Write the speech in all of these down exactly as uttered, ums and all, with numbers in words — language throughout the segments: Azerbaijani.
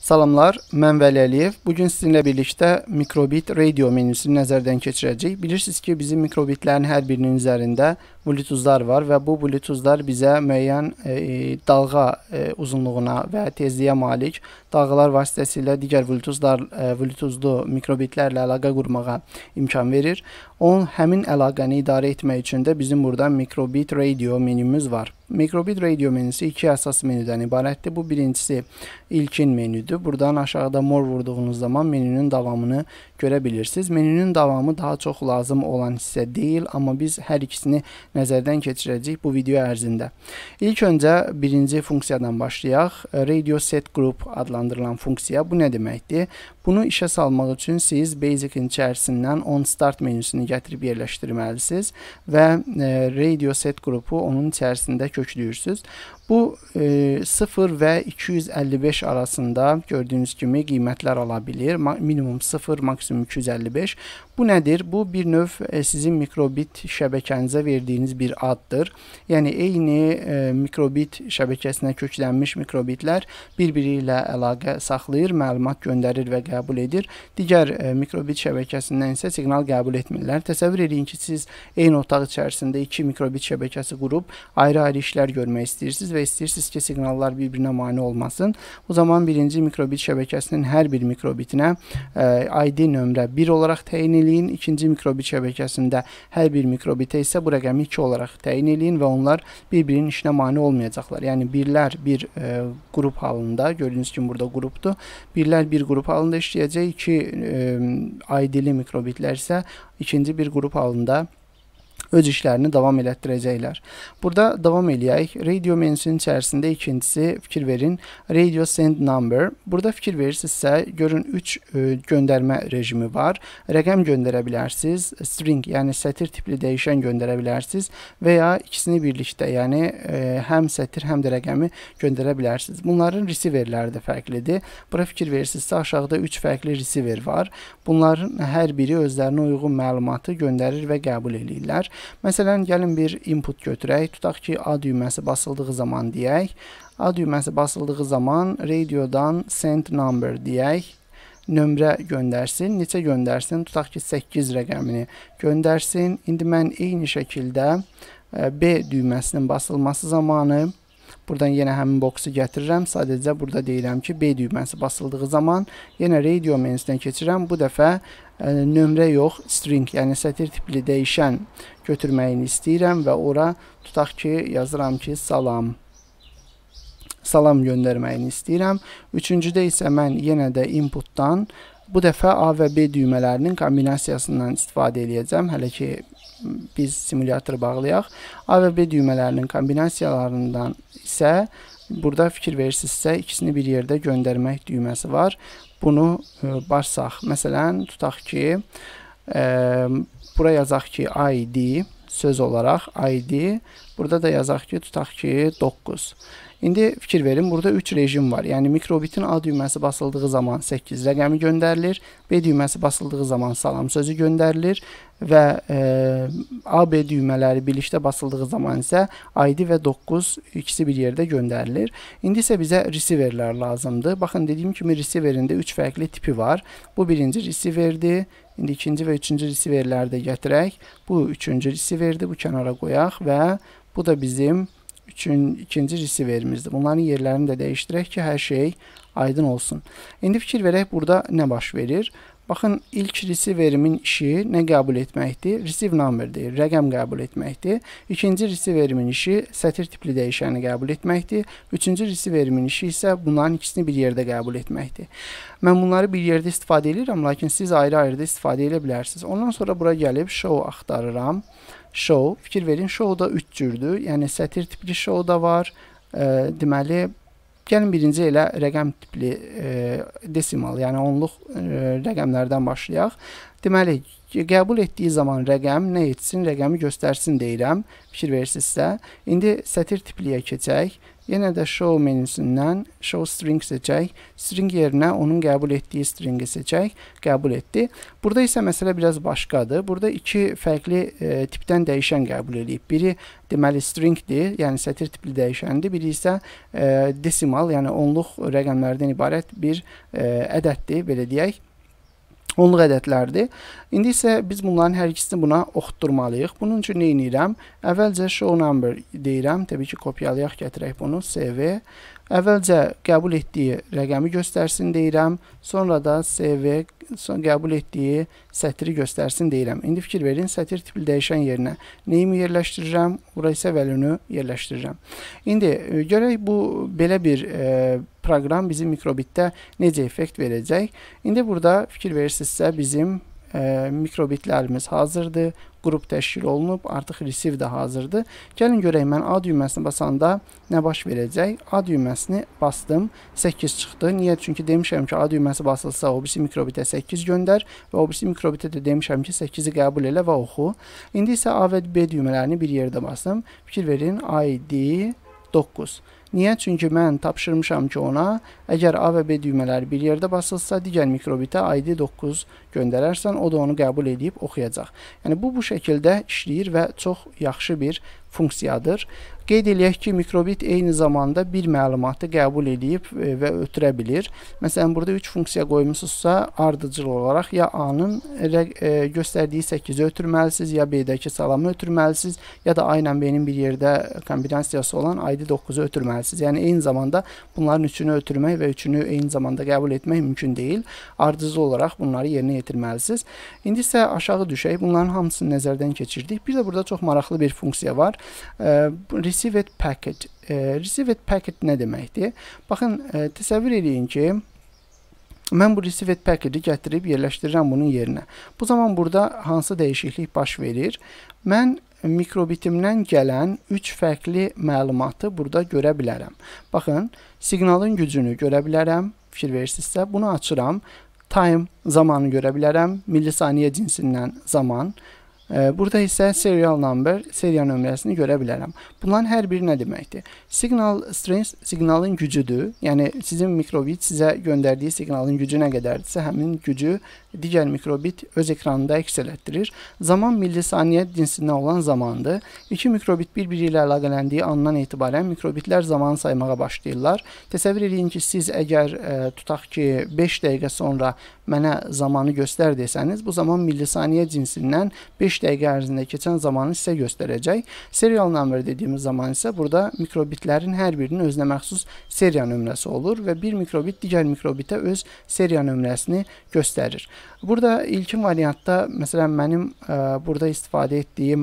Salamlar, mən Vəli Əliyev. Bugün sizinlə birlikdə Microbit radio menüsünü nəzərdən keçirəcəyik. Bilirsiniz ki, bizim mikrobitlərin hər birinin üzərində bluetoothlar var və bu bluetoothlar bizə müəyyən e, dalğa e, uzunluğuna və tezliyə malik dalğalar vasitəsilə digər bluetoothlar, e, bluetoothlu mikrobitlərlə əlaqə qurmağa imkan verir. Onun həmin əlaqəni idarə etmək üçün də bizim burada Microbit radio menümüz var. Microbit radio menüsü iki əsas menüdən ibarətdir. Bu birincisi ilkin menüdür. Buradan aşağıda mor vurduğunuz zaman menünün davamını görə bilirsiniz. Menünün davamı daha çox lazım olan hissə deyil, amma biz hər ikisini nəzərdən keçirəcəyik bu video ərzində. İlk öncə birinci funksiyadan başlayaq. Radio Set Group adlandırılan funksiya. Bu nə deməkdir? Bunu işə salmaq üçün siz Basic-in içərisindən On Start menüsünü gətirib yerləşdirməlisiniz və e, Radio Set Group-u onun içərisində köklüyürsünüz. Bu e, sıfır və iki yüz əlli beş arasında gördüyünüz kimi qiymətlər ala bilir. Ma minimum sıfır, maksimum iki yüz əlli beş. Bu nədir? Bu bir növ e, sizin mikrobit şəbəkənizə verdiyiniz bir addır. Yəni eyni e, mikrobit şəbəkəsinə köklənmiş mikrobitlər bir-biri ilə əlaqə saxlayır, məlumat göndərir və qəbul edir. Digər e, mikrobit şəbəkəsindən isə siqnal qəbul etmirlər. Təsəvvür edin ki, siz eyni otaq içərisində iki mikrobit şəbəkəsi qurub ayrı-ayrı işlər görmək istəyirsiniz və istəyirsiniz ki, siqnallar bir-birinə mane olmasın. O zaman birinci mikrobit şəbəkəsinin hər bir mikrobitinə e, I D nömrə bir olaraq təyin eləyin. İkinci mikrobit şəbəkəsində hər bir mikrobitə isə bu rəqəmi iki olaraq təyin eləyin və onlar bir-birinin işinə mane olmayacaqlar. Yəni birlər bir e, qrup halında, gördüyünüz kimi burada qrupdur. Birlər bir qrup halında işləyəcək. İki e, I D-li mikrobitlər isə ikinci bir qrup halında öz işlərini davam elətdirəcəklər. Burada davam eləyək. Radio menüsünün içərisində ikincisi fikir verin. Radio Send Number. Burada fikir verirsinizsə, görün üç e, göndərmə rejimi var. Rəqəm göndərə bilərsiniz. String, yəni sətir tipli dəyişən göndərə bilərsiniz və ya ikisini birlikdə, yəni e, həm sətir, həm də rəqəmi göndərə bilərsiniz. Bunların receiverləri də fərqlidir. Bura fikir verirsinizsə, aşağıda üç fərqli receiver var. Bunların hər biri özlərinə uyğun məlumatı göndərir və qəbul edirlər. Məsələn, gəlin bir input götürək. Tutaq ki, A düyməsi basıldığı zaman deyək. A düyməsi basıldığı zaman radiodan send number deyək. Nömrə göndərsin. Neçə göndərsin? Tutaq ki, səkkiz rəqəmini göndərsin. İndi mən eyni şəkildə B düyməsinin basılması zamanı buradan yenə həmin boksu gətirirəm. Sadəcə burada deyirəm ki, B düyməsi basıldığı zaman yenə radio menüsünə keçirəm. Bu dəfə ə, nömrə yox, string, yəni sətir tipli dəyişən götürməyini istəyirəm və ora tutaq ki, yazıram ki, salam. Salam göndərməyini istəyirəm. Üçüncüdə isə mən yenə də inputdan bu dəfə A və B düymələrinin kombinasiyasından istifadə edəcəm. Hələ ki, biz simülyatoru bağlayaq. A və B düymələrinin kombinasiyalarından isə burada fikir verirsinizsə, ikisini bir yerdə göndərmək düyməsi var. Bunu e, bassaq. Məsələn, tutaq ki, e, bura yazaq ki, I D, söz olaraq I D. Burada da yazaq ki, tutaq ki, doqquz. İndi fikir verin, burada üç rejim var. Yəni mikrobitin A düyməsi basıldığı zaman səkkiz rəqəmi göndərilir, B düyməsi basıldığı zaman salam sözü göndərilir və e, A, B düymələri birlikdə basıldığı zaman isə I D və doqquz ikisi bir yerdə göndərilir. İndi isə bizə receiverlər lazımdır. Baxın, dediyim kimi receiverində üç fərqli tipi var. Bu birinci receiverdir. İndi ikinci və üçüncü receiverləri də gətirək. Bu üçüncü receiverdir. Bu kənara qoyaq və bu da bizim üçün ikinci receiverimizdir. Bunların yerlərini də dəyişdirək ki, hər şey aydın olsun. İndi fikir verək, burada nə baş verir? Baxın, ilk receiverimin işi nə qəbul etməkdir? Receive number deyir, rəqəm qəbul etməkdir. İkinci receiverimin işi sətir tipli dəyişəni qəbul etməkdir. Üçüncü receiverimin işi isə bunların ikisini bir yerdə qəbul etməkdir. Mən bunları bir yerdə istifadə edirəm, lakin siz ayrı-ayrı da istifadə edə bilərsiniz. Ondan sonra bura gəlib show axtarıram. Show, fikir verin, show da üç cürdür. Yəni sətir tipli show da var. E, deməli, gəlin birinci elə rəqəm tipli e, desimal, yəni onluq e, rəqəmlərdən başlayaq. Deməli, qəbul etdiyi zaman rəqəm nə etsin, rəqəmi göstərsin deyirəm. Fikir verirsinizsə. İndi sətir tipliyə keçək. Yenə də show menüsündən show string seçək. String yerinə onun qəbul etdiyi stringi seçək. Qəbul etdi. Burada isə məsələ biraz başqadır. Burada iki fərqli e, tipdən dəyişən qəbul edib. Biri deməli stringdir, yəni sətir tipli dəyişəndir. Biri isə e, desimal, yəni onluq rəqəmlərdən ibarət bir e, ədəddir, belə deyək. Onluq ədədlərdir. İndi isə biz bunların hər ikisini buna oxutdurmalıyıq. Bunun üçün nə edirəm? Əvvəlcə show number deyirəm. Təbii ki, kopyalayaq, gətirək bunu. C V. Əvvəlcə qəbul etdiyi rəqəmi göstərsin deyirəm. Sonra da C V qəbul etdiyi sətiri göstərsin deyirəm. İndi fikir verin, sətir tipli dəyişən yerinə neyimi yerləşdirirəm? Bura isə value-nu yerləşdirirəm. İndi görək bu belə bir e, proqram bizim mikrobitdə necə effekt verəcək? İndi burada fikir verirsinizsə bizim e, mikrobitlərimiz hazırdır. Qrup təşkil olunub, artıq receive də hazırdır. Gəlin görək, mən A düyməsini basanda nə baş verəcək? A düyməsini bastım, səkkiz çıxdı. Niyə? Çünki demişəm ki, A düyməsi basılsa o birisi mikrobitə səkkiz göndər və o birisi mikrobitə də demişəm ki, səkkizi qəbul elə və oxu. İndi isə A və B düymələrini bir yerdə basım. Fikir verin, I D doqquz. Niyə? Çünki mən tapşırmışam ki, ona əgər A və B düymələri bir yerdə basılsa, digər mikrobitə I D doqquz göndərərsən, o da onu qəbul edib oxuyacaq. Yəni, bu bu şəkildə işləyir və çox yaxşı bir funksiyadır. Qeyd eləyək ki, mikrobit eyni zamanda bir məlumatı qəbul edib və ötürə bilir. Məsələn, burada üç funksiya qoymusunuzsa, ardıcıl olaraq ya A-nın göstərdiyi səkkizi ötürməlisiniz, ya B-dəki salamı ötürməlisiniz, ya da A ilə B-nin bir yerdə kombinasiyası olan I D doqquzu ötürməlisiniz. Yəni, eyni zamanda bunların üçünü ötürmək və üçünü eyni zamanda qəbul etmək mümkün deyil. Ardıcıl olaraq bunları yerinə yetirməlisiniz. İndi isə aşağı düşək. Bunların hamısını nəzərdən keçirdik. Bir də burada çox maraqlı bir funksiya var. Received packet. Received packet nə deməkdir? Baxın, təsəvvür edin ki, mən bu received packeti gətirib yerləşdirirəm bunun yerinə. Bu zaman burada hansı dəyişiklik baş verir? Mən mikrobitimdən gələn üç fərqli məlumatı burada görə bilərəm. Baxın, siqnalın gücünü görə bilərəm. Fikir verirsinizsə, bunu açıram. Time zamanı görə bilərəm. Millisaniyə cinsindən zaman. Burada isə serial number, seriya nömrəsini görə bilərəm. Bunların hər biri nə deməkdir? Signal strength siqnalın gücüdür. Yəni, sizin mikrobit sizə göndərdiyi siqnalın gücü nə qədərdirsə, həmin gücü digər mikrobit öz ekranında əks elətdirir. Zaman millisaniyə cinsindən olan zamandır. İki mikrobit bir-biri ilə əlaqələndiyi andan etibarən mikrobitlər zamanı saymağa başlayırlar. Təsəvvür edin ki, siz əgər e, tutaq ki, beş dəqiqə sonra mənə zamanı göstər desəniz, bu zaman millisaniyə cinsindən beş dəqiqə ərzində keçən zamanı sizə göstərəcək. Serial number dediyimiz zaman isə burada mikrobitlərin hər birinin özünə məxsus seriya nömrəsi olur və bir mikrobit digər mikrobitə öz seriya nömrəsini göstərir. Burada ilkin variantda, məsələn, mənim ə, burada istifadə etdiyim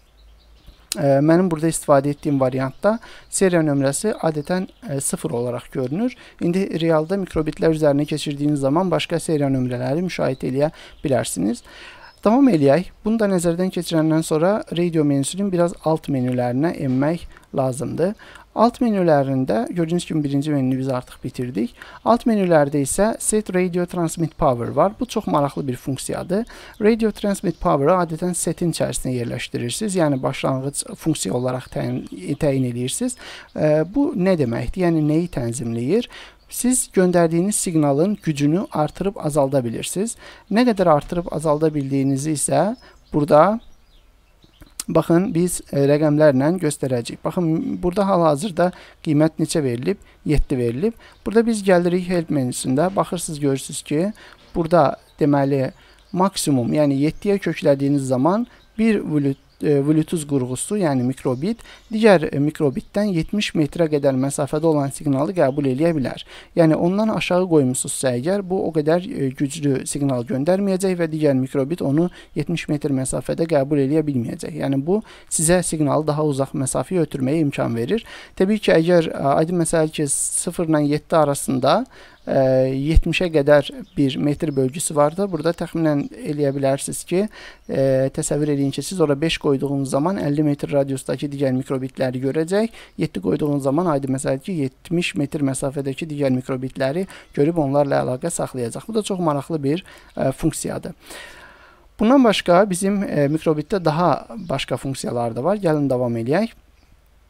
ə, mənim burada istifadə etdiyim variantda seriya nömrəsi adətən ə, sıfır olaraq görünür. İndi realda mikrobitlər üzərinə keçirdiyiniz zaman başqa seriya nömrələri müşahidə edə bilərsiniz. Davam eləyək. Bunu da nəzərdən keçirəndən sonra radio menüsünün biraz alt menülərinə enmək lazımdır. Alt menülərində gördüyünüz kimi birinci menünü biz artıq bitirdik. Alt menülərdə isə Set Radio Transmit Power var. Bu çox maraqlı bir funksiyadır. Radio Transmit Power-ı adətən setin içərisində yerləşdirirsiniz. Yəni başlanğıc funksiya olaraq təyin, təyin edirsiniz. Bu nə deməkdir? Yəni nəyi tənzimləyir? Siz göndərdiyiniz siqnalın gücünü artırıb azalda bilirsiniz. Nə qədər artırıb azalda bildiyinizi isə burada baxın, biz e, rəqəmlərlə göstərəcəyik. Baxın, burada hal-hazırda qiymət neçə verilib? yeddi verilib. Burada biz gəlirik help menüsündə. Baxırsınız, görürsünüz ki, burada deməli maksimum, yəni yeddiyə köklədiyiniz zaman bir Bluetooth qurğusu, yəni mikrobit, digər mikrobitdən yetmiş metrə qədər məsafədə olan siqnalı qəbul eləyə bilər. Yəni, ondan aşağı qoymusunuzsa əgər, bu o qədər güclü siqnal göndərməyəcək və digər mikrobit onu yetmiş metr məsafədə qəbul eləyə bilməyəcək. Yəni, bu sizə siqnalı daha uzaq məsafəyə ötürməyə imkan verir. Təbii ki, əgər aydın məsələ ki, sıfır ilə yeddi arasında yetmişə qədər bir metr bölgüsü vardı. Burada təxminən eləyə bilərsiniz ki, e, təsəvvür edin ki, siz orada beş qoyduğunuz zaman əlli metr radiusdakı digər mikrobitləri görəcək. yeddi qoyduğunuz zaman aydın məsələ ki, yetmiş metr məsafədəki digər mikrobitləri görüb onlarla əlaqə saxlayacaq. Bu da çox maraqlı bir e, funksiyadır. Bundan başqa bizim e, mikrobitdə daha başqa funksiyalar da var. Gəlin davam eləyək.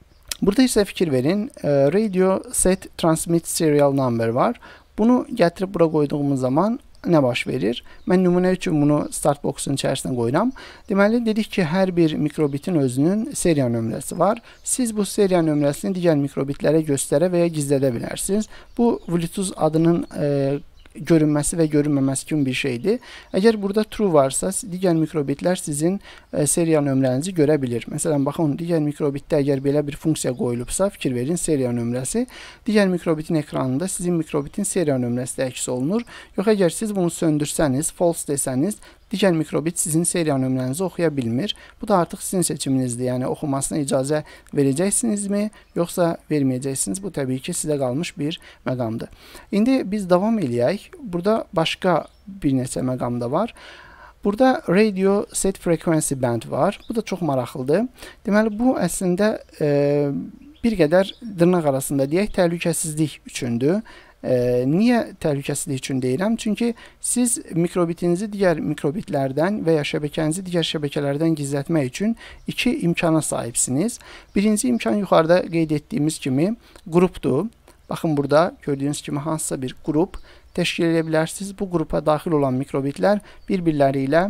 Burada isə fikir verin, radio set transmit serial number var. Bunu gətirib bura qoyduğumuz zaman nə baş verir? Mən nümunə üçün bunu start box'un içərisinə qoyuram. Deməli, dedik ki, hər bir mikrobitin özünün seriya nömrəsi var. Siz bu seriya nömrəsini digər mikrobitlərə göstərə və ya gizlədə bilərsiniz. Bu Bluetooth adının e, görünməsi və görünməməsi kimi bir şeydir. Əgər burada true varsa, digər mikrobitlər sizin e, seriya nömrənizi görə bilir. Məsələn, baxın, digər mikrobitdə əgər belə bir funksiya qoyulubsa, fikir verin, seriya nömrəsi digər mikrobitin ekranında sizin mikrobitin seriya nömrəsi də əks olunur. Yox, əgər siz bunu söndürsəniz, false desəniz, digər mikrobit sizin seriya nömrənizi oxuya bilmir. Bu da artıq sizin seçiminizdir. Yəni, oxumasına icazə verəcəksinizmi, yoxsa verməyəcəksiniz? Bu, təbii ki, sizə qalmış bir məqamdır. İndi biz davam eləyək. Burada başqa bir neçə məqam da var. Burada radio set frequency band var. Bu da çox maraqlıdır. Deməli, bu əslində e, bir qədər dırnaq arasında deyək, təhlükəsizlik üçündür. E, niyə təhlükəsizlik üçün deyirəm? Çünki siz mikrobitinizi digər mikrobitlərdən və ya şəbəkənizi digər şəbəkələrdən gizlətmək üçün iki imkana sahibsiniz. Birinci imkan yuxarıda qeyd etdiyimiz kimi qrupdur. Baxın, burada gördüyünüz kimi hansısa bir qrup təşkil edə bilərsiniz. Bu qrupa daxil olan mikrobitlər bir-birləri ilə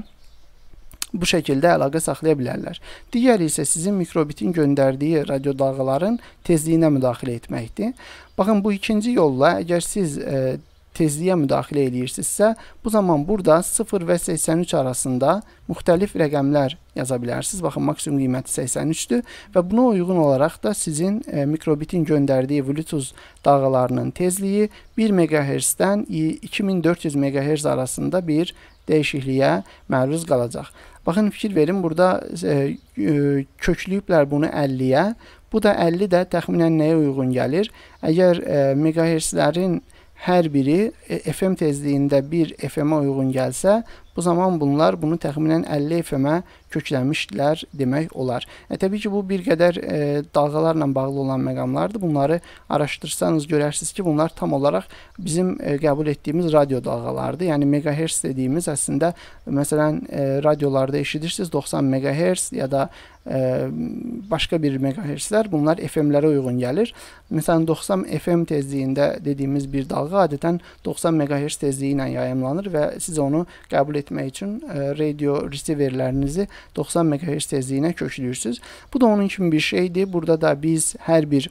bu şəkildə əlaqə saxlaya bilərlər. Digəri isə sizin mikrobitin göndərdiyi radio dalğaların tezliyinə müdaxilə etməkdir. Baxın, bu ikinci yolla əgər siz e, tezliyə müdaxilə edirsinizsə, bu zaman burada sıfır və səksən üç arasında müxtəlif rəqəmlər yaza bilərsiniz. Baxın, maksimum qiyməti səksən üçdür və buna uyğun olaraq da sizin e, mikrobitin göndərdiyi Bluetooth dalğalarının tezliyi bir megahertzdən iki min dörd yüz megahertz arasında bir dəyişikliyə məruz qalacaq. Baxın, fikir verin, burada e, e, köklüyüblər bunu əlliyə. Bu da əlli də təxminən nəyə uyğun gəlir? Əgər e, megahertzlərin hər biri e, F M tezliyində bir F M-ə uyğun gəlsə, bu zaman bunlar bunu təxminən əlli F M-ə kökləmişdilər demək olar. E, təbii ki, bu bir qədər e, dalğalarla bağlı olan məqamlardır. Bunları araşdırsanız görərsiniz ki, bunlar tam olaraq bizim e, qəbul etdiyimiz radio dalğalardır. Yəni, megahertz dediyimiz əslində, məsələn, e, radiolarda eşidirsiniz doxsan megahertz ya da e, başqa bir megahertzlər, bunlar F M-lərə uyğun gəlir. Məsələn, doxsan F M tezliyində dediyimiz bir dalğa adətən doxsan megahertz tezliyi ilə yayımlanır və siz onu qəbul etmək üçün e, radio receiverlərinizi doxsan megahertz tezliyinə köklüyürsünüz. Bu da onun kimi bir şeydir. Burada da biz hər bir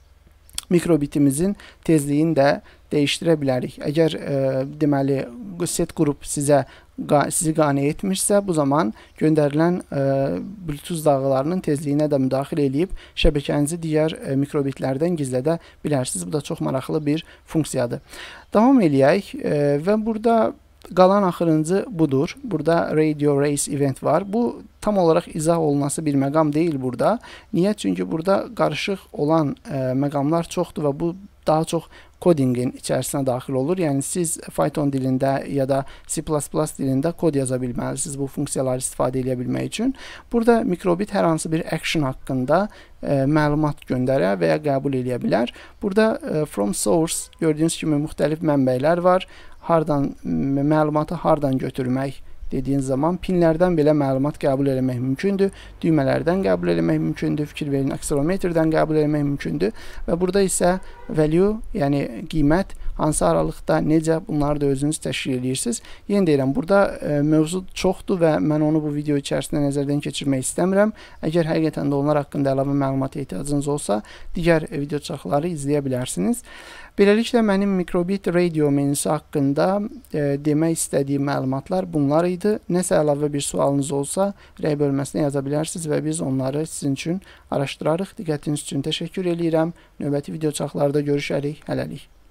mikrobitimizin tezliyini də dəyişdirə bilərik. Əgər e, deməli set qrup sizə sizi qane etmirsə, bu zaman göndərilən e, Bluetooth dalğalarının tezliyinə də müdaxilə edib şəbəkənizi digər e, mikrobitlərdən gizlədə bilərsiniz. Bu da çox maraqlı bir funksiyadır. Davam eləyək e, və burada qalan axırıncı budur. Burada radio race event var. Bu tam olaraq izah olunması bir məqam deyil burada. Niyə? Çünki burada qarışıq olan e, məqamlar çoxdur və bu daha çox kodingin içərisinə daxil olur. Yəni siz Python dilində ya da C plus plus dilində kod yaza bilməlisiniz bu funksiyaları istifadə edə bilmək üçün. Burada mikrobit hər hansı bir action haqqında e, məlumat göndərə və ya qəbul edə bilər. Burada e, from source gördüyünüz kimi müxtəlif mənbələr var. Hardan məlumatı hardan götürmək dediğiniz zaman pinlərdən belə məlumat qəbul etmək mümkündür. Düymələrdən qəbul etmək mümkündür. Fikir verin, akselerometrdən qəbul etmək mümkündür. Və burada isə value, yəni qiymət hansı aralıqda, necə, bunları da özünüz təşkil edirsiniz. Yenə deyirəm, burada e, mövzu çoxdur və mən onu bu video içərisində nəzərdən keçirmək istəmirəm. Əgər həqiqətən də onlar haqqında əlavə məlumata ehtiyacınız olsa, digər video çıxışları izləyə bilərsiniz. Beləliklə, mənim Microbit Radio menüsü haqqında e, demək istədiyim məlumatlar bunlar idi. Nəsə əlavə bir sualınız olsa, rəy bölməsinə yaza bilərsiniz və biz onları sizin üçün araşdırarıq. Diqqətiniz üçün təşəkkür edirəm. Növbəti video çıxışlarda görüşərik. Hələlik.